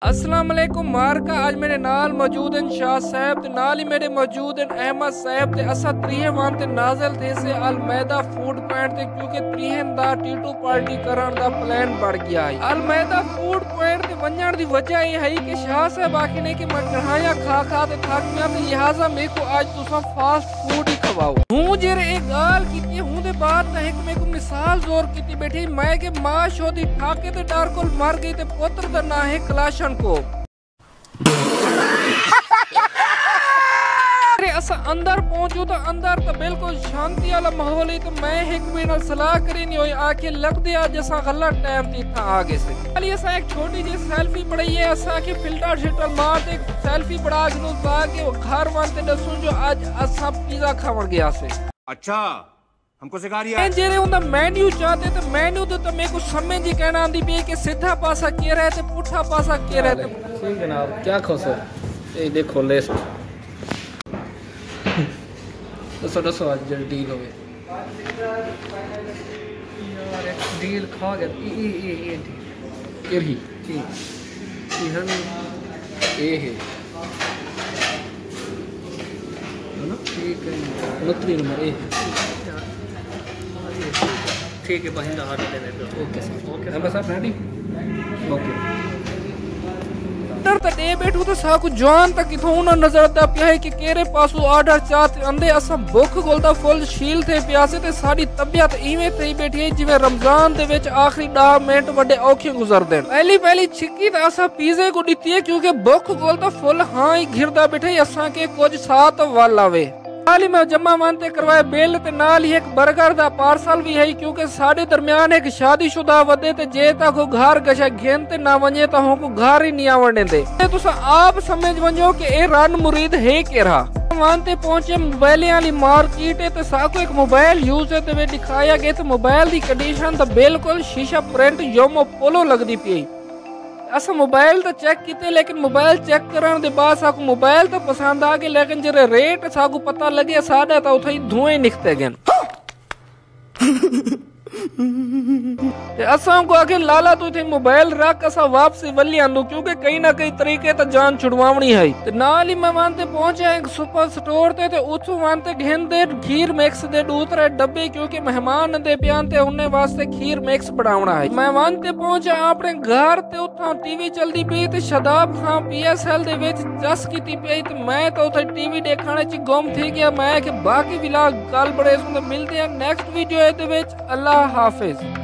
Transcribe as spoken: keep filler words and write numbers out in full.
अस्सलाम वालेकुम मारका आज मेरे नाल मौजूद हैं शाह साहब ते नाल ही मेरे मौजूद हैं अहमद साहब ते असा त्रीहे वन ते नाज़िल थे से अलमैदा फूड पॉइंट ते क्योंकि त्रीहन दा टीटू पार्टी करन दा प्लान बढ़ गया है। अलमैदा फूड पॉइंट ते वंजण दी वजह ये है कि शाह साहब आखी ने कि मैं कढ़ाइयां खा खा ते थक गया ते लिहाजा मेरे को आज तुसा फास्ट फूड ही खवाओ। हूं जेरे एक गाल कीती हूं दे बाद ता एक मेरे को मिसाल जोर कीती बैठी मैं के मां शोदी ठाके ते डर कोल मर गई ते पुत्र दा ना है कलाशन को असा अंदर पहुंचू तो अंदर तो बिल्कुल शांति वाला माहौल है। तो मैं एक मिनट सलाह करी नहीं हुई आके लग दिया जैसा गलत टाइम थी था आगे से खाली ऐसा एक छोटी जी सेल्फी पड़ी है असा के फिल्टर शिल्टर मार के सेल्फी पड़ा के के वो घर वांते दसू जो आज असा पिज्जा खावन गया से। अच्छा हमको सिखा रही है जेरे उनका मेन्यू चाहते तो मेन्यू तो, तो मेरे को समझ ही कहना आंदी भी कि सीधा पासा के रहते पुठा पासा के रहते। ठीक जनाब क्या खो सर ये देखो लिस्ट दसो दसो आज जो डील होवे यार एक डील खा गया ये ये ये डील केरी ठीक ये हम ए है ना ठीक है नौकरी नंबर ए ठीक है बहिंदा हाथ दे दे ओके सर ओके हम सब रेडी ओके ऑर्डर ते बैठू तो साकू जान तक किथों न नजर आता पिया है कि केरे पासू ऑर्डर चाहते अंदे असा भुख गोलदा फुल शील थे प्यासे ते साडी तबीयत इवें थई बैठी है जिवें रमजान दे विच आखिरी दस मिनट बड़े औखे गुजरदे पहली पहली छिक्की ते असा पिज़्ज़े को दित्ती है क्योंकि भुख गोलदा फुल हां ही घिरदा बैठे असा के कुछ साथ वाल आवे नाल ही मैं जमा मानते करवाए बिल ते नाल ही एक बर्गर दा पार्सल भी है क्योंकि साडे दरमियान एक शादीशुदा वदे ते जे ता को घर गशा घेन ते ना वने ता हो को घर ही नहीं आवने दे तुसा आप समझ वंजो कि ए रन मुरीद है केरा मानते पहुंचे मोबाइल वाली मार्केट ते साको एक मोबाइल यूज है ते वे दिखाया गया तो मोबाइल दी कंडीशन तो बिल्कुल शीशा प्रिंट योमो पोलो लगदी पई असा मोबाइल तो चेक किते लेकिन मोबाइल चेक करने के बाद साकू मोबाइल तो पसंद आ गए लेकिन जरे रेट साकू पता लगे साढ़े तो उथे धुएं निकते गए असा को आगे लाला तो थे मोबाइल रख असा वापसी वली आंदू क्योंकि कहीं ना कहीं तरीके तो जान छुड़वावनी है ते नाल ही मैं मानते पहुंचे एक सुपर स्टोर ते ते उथों मानते घेन दे खीर मिक्स दे दूसरे डब्बे क्योंकि मेहमान दे प्यान ते उन्ने वास्ते खीर मिक्स बनावना है। मैं मानते पहुंचे अपने घर ते उथों टीवी चलदी पई ते शदाब खान पीएसएल दे विच जस कीती पई ते मैं तो उथे टीवी देखने च गुम थी गया। मैं कि बाकी व्लॉग कल बड़े सुंदर मिलते हैं नेक्स्ट वीडियो दे विच। अल्लाह हाफिज।